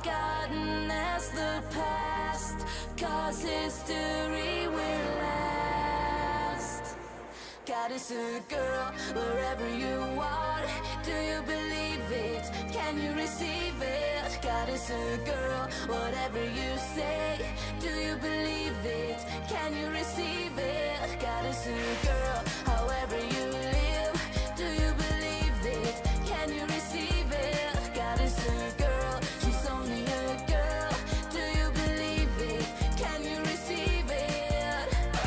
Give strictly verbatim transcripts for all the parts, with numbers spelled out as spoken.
forgotten as the past, 'cause history will last. God is a girl, wherever you are. Do you believe it? Can you receive it? God is a girl, whatever you say. Do you believe it? Can you receive it? God is a girl, however you live. Do you believe it? Can you receive it? God is a girl, she's only a girl. Do you believe it? Can you receive it?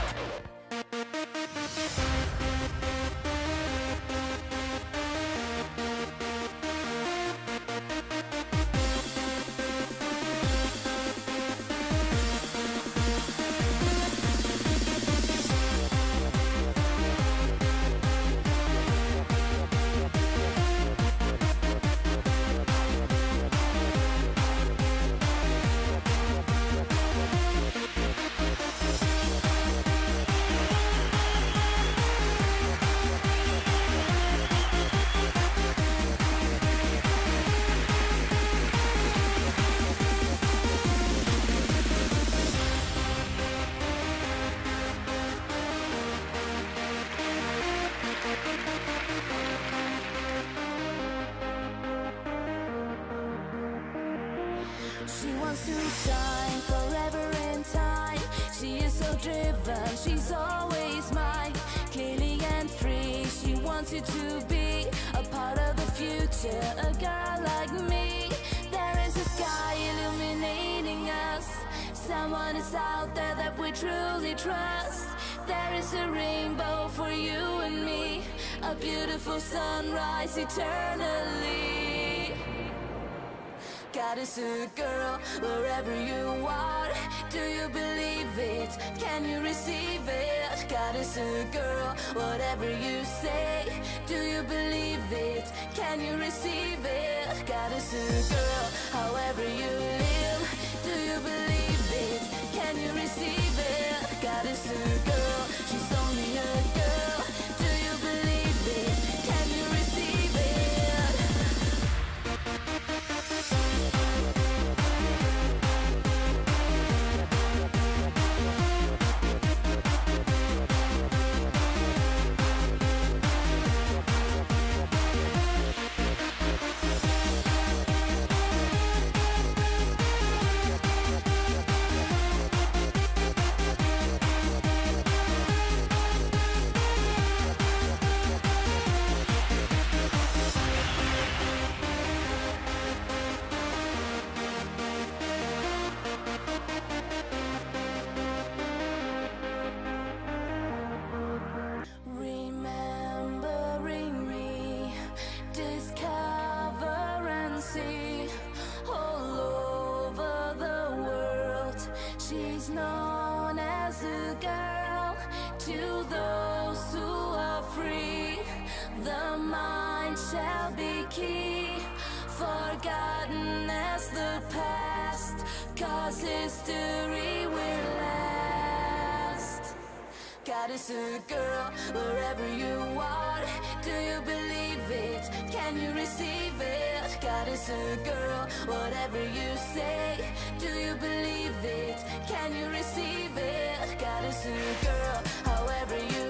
She wants to shine forever in time. She is so driven, she's always mine. Clearly and free, she wants you to be a part of the future, a girl like me. There is a sky illuminating us. Someone is out there that we truly trust. There is a rainbow for you and me, a beautiful sunrise eternally. God is a girl, wherever you are. Do you believe it? Can you receive it? God is a girl, whatever you say. Do you believe it? Can you receive it? God is a girl, however you live. Do you believe it? Can you receive it? God is a girl, she's only a girl. Do you believe it? Can you receive it? Remembering me, discover and see. All over the world, she's known as a girl. To those who are free, the mind shall be key. Forgotten as the past, 'cause history will last. God is a girl, wherever you are. Do you believe it? Can you receive it? God is a girl, whatever you say. Do you believe it? Can you receive it? God is a girl, however you